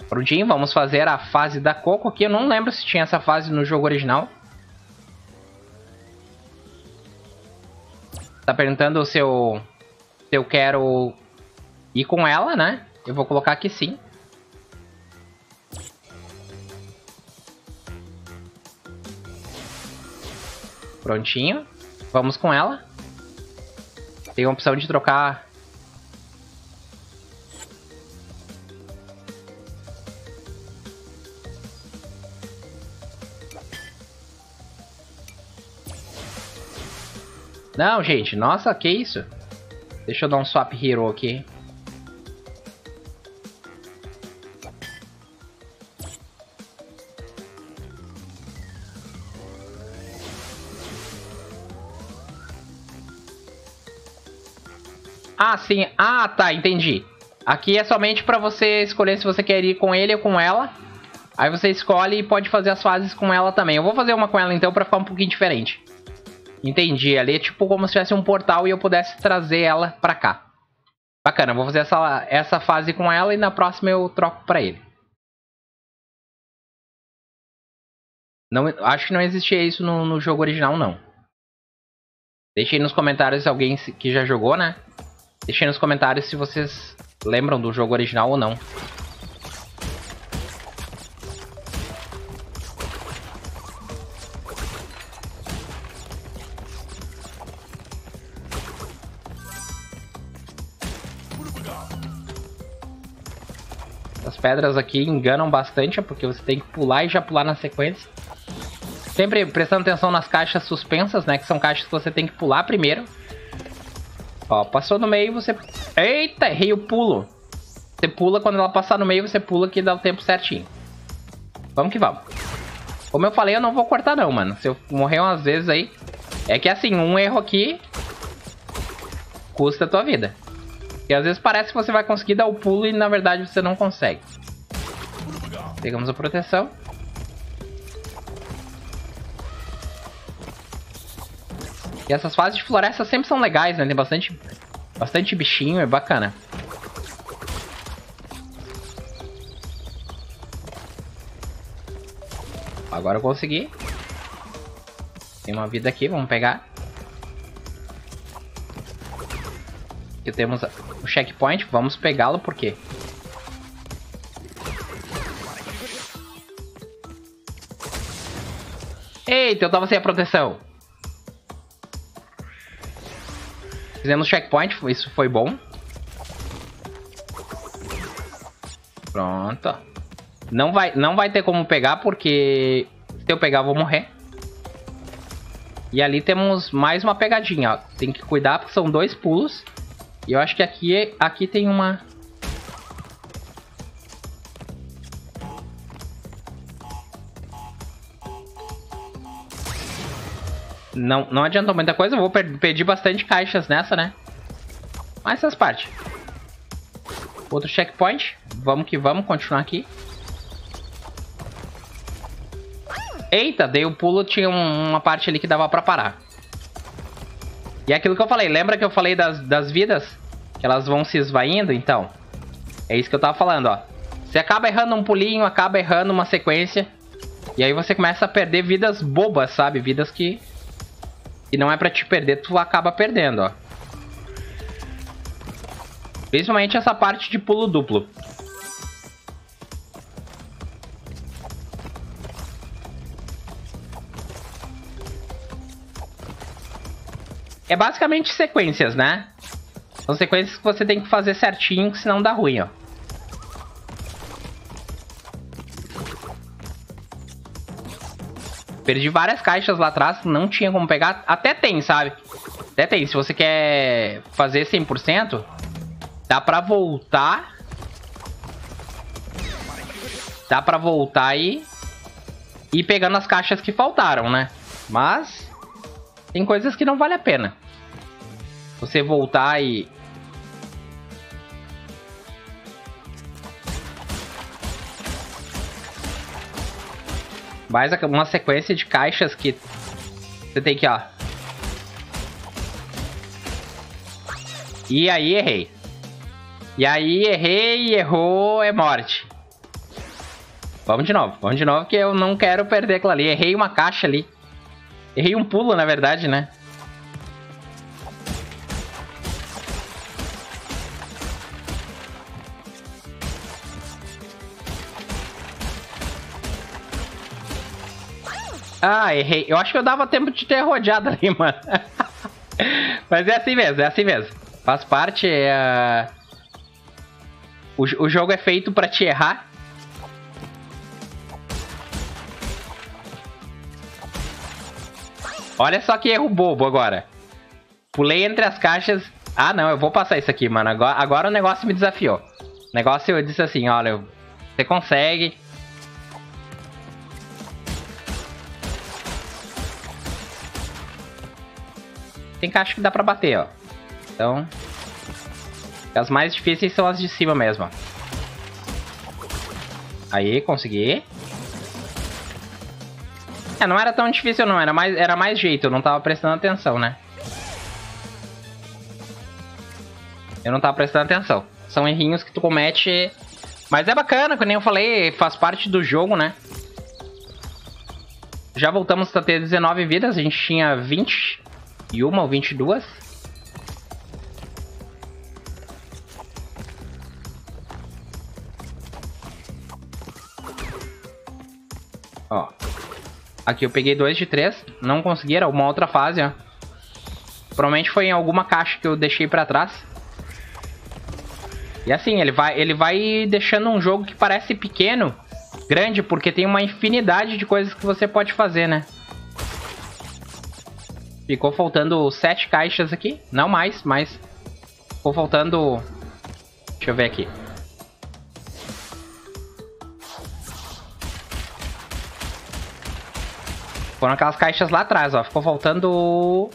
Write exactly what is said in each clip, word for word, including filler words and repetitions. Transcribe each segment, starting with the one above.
Prontinho, vamos fazer a fase da Coco aqui. Eu não lembro se tinha essa fase no jogo original. Tá perguntando se eu, se eu quero ir com ela, né? Eu vou colocar aqui sim. Prontinho. Vamos com ela. Tem a opção de trocar... Não, gente. Nossa, que isso? Deixa eu dar um swap hero aqui. Ah, sim. Ah, tá. Entendi. Aqui é somente pra você escolher se você quer ir com ele ou com ela. Aí você escolhe e pode fazer as fases com ela também. Eu vou fazer uma com ela então pra ficar um pouquinho diferente. Entendi. Ali é tipo como se tivesse um portal e eu pudesse trazer ela pra cá. Bacana. Vou fazer essa, essa fase com ela e na próxima eu troco pra ele. Não, acho que não existia isso no, no jogo original, não. Deixe aí nos comentários se alguém que já jogou, né? Deixe aí nos comentários se vocês lembram do jogo original ou não. As pedras aqui enganam bastante, porque você tem que pular e já pular na sequência. Sempre prestando atenção nas caixas suspensas, né? Que são caixas que você tem que pular primeiro. Ó, passou no meio, você... Eita, errei o pulo. Você pula, quando ela passar no meio, você pula que dá o tempo certinho. Vamos que vamos. Como eu falei, eu não vou cortar não, mano. Se eu morrer umas vezes aí... É que assim, um erro aqui... custa a tua vida. E às vezes parece que você vai conseguir dar o pulo e na verdade você não consegue. Pegamos a proteção. E essas fases de floresta sempre são legais, né? Tem bastante, bastante bichinho, é bacana. Agora eu consegui. Tem uma vida aqui, vamos pegar. Aqui temos o checkpoint, vamos pegá-lo, por quê? Eita, eu tava sem a proteção. Fizemos checkpoint, isso foi bom. Pronto. Não vai, não vai ter como pegar, porque se eu pegar eu vou morrer. E ali temos mais uma pegadinha, ó. Tem que cuidar porque são dois pulos. E eu acho que aqui, aqui tem uma... Não, não adiantou muita coisa, eu vou per perder bastante caixas nessa, né? Mas essas partes. Outro checkpoint. Vamos que vamos, continuar aqui. Eita, dei o pulo, tinha um, uma parte ali que dava pra parar. E é aquilo que eu falei, lembra que eu falei das, das vidas? Que elas vão se esvaindo, então. É isso que eu tava falando, ó. Você acaba errando um pulinho, acaba errando uma sequência. E aí você começa a perder vidas bobas, sabe? Vidas que... E não é pra te perder, tu acaba perdendo, ó. Principalmente essa parte de pulo duplo. É basicamente sequências, né? São sequências que você tem que fazer certinho, que senão dá ruim, ó. Perdi várias caixas lá atrás, não tinha como pegar. Até tem, sabe? Até tem. Se você quer fazer cem por cento, dá pra voltar. Dá pra voltar e ir pegando as caixas que faltaram, né? Mas tem coisas que não vale a pena. Você voltar e... Mais uma sequência de caixas que você tem que, ó. E aí errei. E aí errei e errou, é morte. Vamos de novo, vamos de novo, que eu não quero perder aquilo ali. Errei uma caixa ali. Errei um pulo, na verdade, né? Ah, errei. Eu acho que eu dava tempo de ter rodeado ali, mano. Mas é assim mesmo, é assim mesmo. Faz parte. É... O, o jogo é feito pra te errar. Olha só que erro bobo agora. Pulei entre as caixas. Ah, não, eu vou passar isso aqui, mano. Agora, agora o negócio me desafiou. O negócio eu disse assim, olha, você consegue. Tem caixa que dá pra bater, ó. Então... As mais difíceis são as de cima mesmo, ó. Aí, consegui. É, não era tão difícil não, era mais, era mais jeito, eu não tava prestando atenção, né? Eu não tava prestando atenção. São errinhos que tu comete... Mas é bacana, como eu falei, faz parte do jogo, né? Já voltamos a ter dezenove vidas, a gente tinha vinte e uma ou vinte e duas. Ó. Aqui eu peguei dois de três. Não consegui, era uma outra fase, ó. Provavelmente foi em alguma caixa que eu deixei pra trás. E assim, ele vai, ele vai deixando um jogo que parece pequeno, grande, porque tem uma infinidade de coisas que você pode fazer, né? Ficou faltando sete caixas aqui. Não mais, mas... Ficou faltando... Deixa eu ver aqui. Foram aquelas caixas lá atrás, ó. Ficou faltando...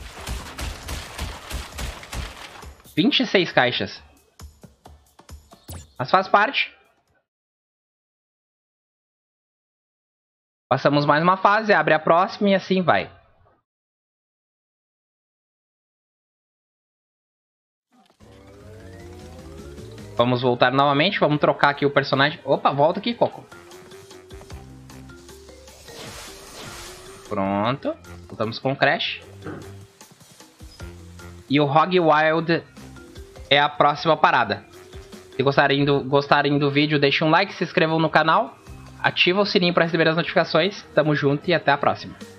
vinte e seis caixas. Mas faz parte. Passamos mais uma fase, abre a próxima e assim vai. Vamos voltar novamente, vamos trocar aqui o personagem. Opa, volta aqui, Coco. Pronto. Voltamos com o Crash. E o Hog Wild é a próxima parada. Se gostarem do, gostarem do vídeo, deixem um like, se inscrevam no canal. Ativa o sininho para receber as notificações. Tamo junto e até a próxima.